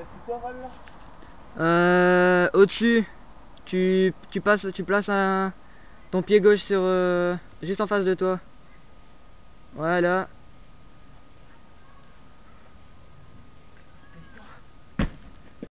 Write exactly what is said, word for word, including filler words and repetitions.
Euh, au-dessus, tu, tu passes, tu places un, ton pied gauche sur, euh, juste en face de toi. Voilà.